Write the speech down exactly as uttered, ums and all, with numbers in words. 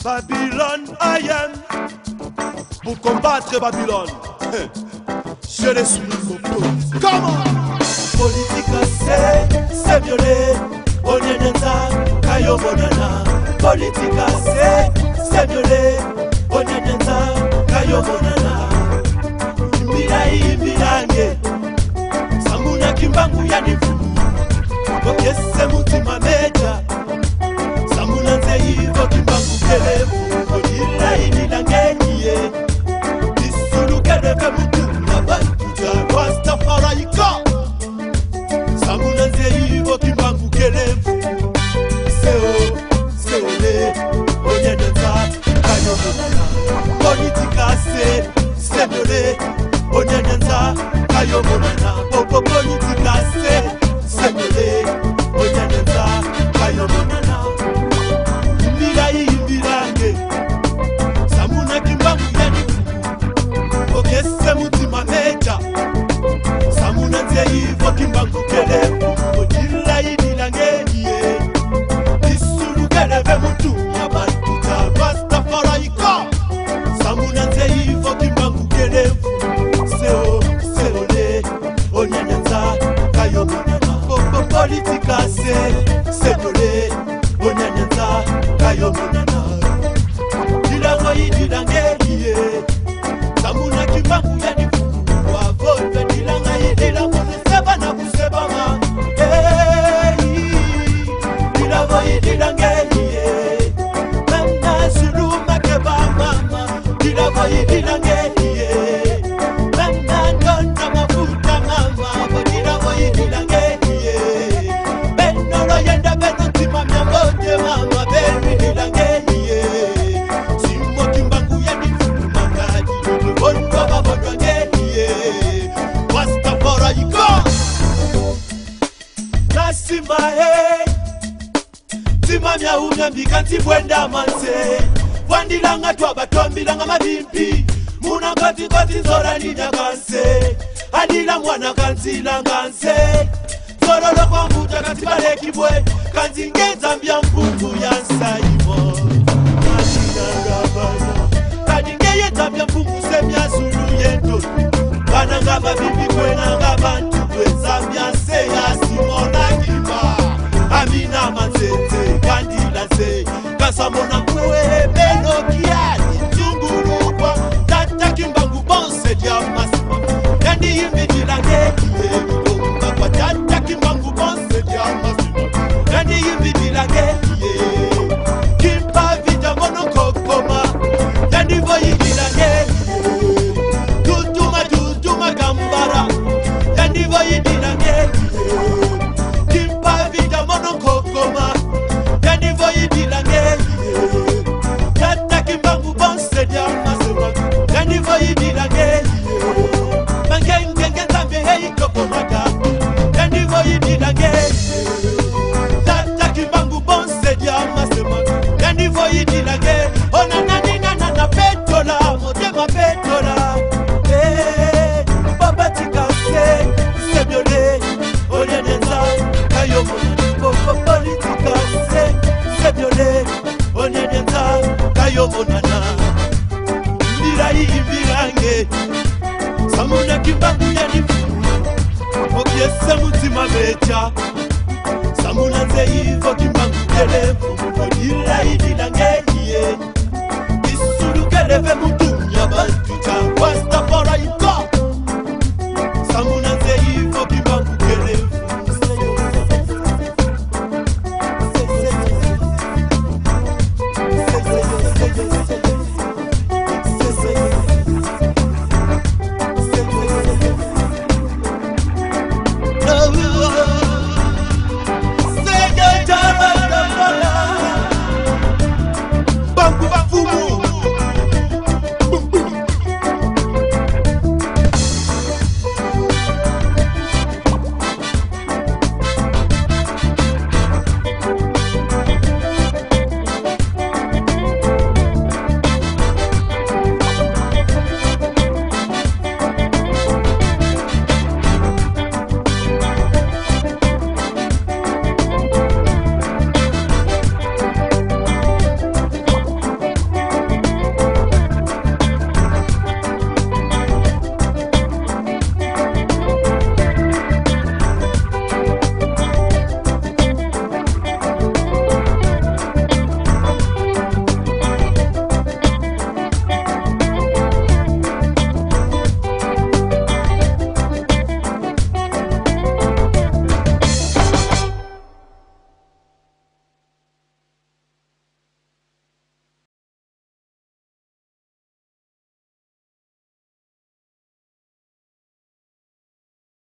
Babylone, I am. Pour combattre Babylone, je les suis. Comment? Politique c'est, c'est violé. Onyenenza, kayo monana. Politique c'est, c'est violé. Onyenenza, kayo monana. Mirai mirange, samuna kimbangu ya nifumu. Okese mutima meja, samuna nzeivo kimbangu kelevu. Odila inilangenye, disulu keleve mutumna bantuja. Rastafaraika, samuna nzeivo kimbangu kelevu. Seo, seo le, onyenenza, kayo monana. Politika se, se violé. Onyenenza, kayo monana. Popo politika se, se violé. Onyenenza, kayo monana. Mirai mirange, samuna kimbangu yani. Okese mutima meja, samuna nzeivo kimbangu kelevu. Odila inilange ye, disulu keleve mutu yabantuja. Rastafaraika, samuna nzeivo kimbangu kelevu. Seo, seo le, onyenenza, kayo monana. Popo politika se, se violé. Onyenenza, kayo monana. Dilango yi dilange ye, samuna kimbangu yani fuku. Wavolve dilanga yi dilango kuseba na kuseba ma. Hey, dilango yi dilange ye, mena sulu makeba mama. Dilango yi dilange ye, mena ndona mafuta mama. Dilango yi dilange ye, benolo yenda beno tima miangote mama. Beri dilange ye, simo kimbangu yani fuku mangadi. Bondo babondo ye, Rastafaraika. Nasima he, tima mya unya mbikanti bwenda manse. Wandilanga twaba tombilanga mabimpi. Muna kati kati zora ninya kanse. Adila mwana kansila nganse. Zoro loko mbuta kati baleki bwe. Kanzi ngeza mbya mpungu ya nsaimo. Adila rabaya, kadinge yeta mbya mpungu semya zulu yendo. Bana ngaba bibi kwena ngaba ntubwe. Zambia se ya simona kima. Amina manzete, kandila se. Kasamona kwe beno kiani. Tungurukwa, tata kimbangu bonse dia masima. Kandi yimbi dilange kiye. Mkonga kwa tata kimbangu bonse dia masima. Kandi yimbi dilange kiye. Kimpa vita mono kokoma. Kandi voyi dilange kiye. Tutuma tutuma gambara. Kandi voyi dilange kiye. Kimpa vita mono kokoma. Kandi voyi dilange kiye. Tata kimbangu bonse dia masima. Kandi voyi dilange kiye. Mangenge nzambe hei kokomaga. Kandi voyi dilange kiye. Tata kimbangu bonse dia masima. Kandi voyi dilange. Ona nani nana na petola. Motema petola. Eh, baba tika se, se violé. Onyenenza, kayo monana. Popo politika se, se violé. Onyenenza, kayo monana. Mirai mirange, samuna kimbangu yani fuku. Okiese mutima meja, samuna nzeivo kimbangu kelevu. Odila idilange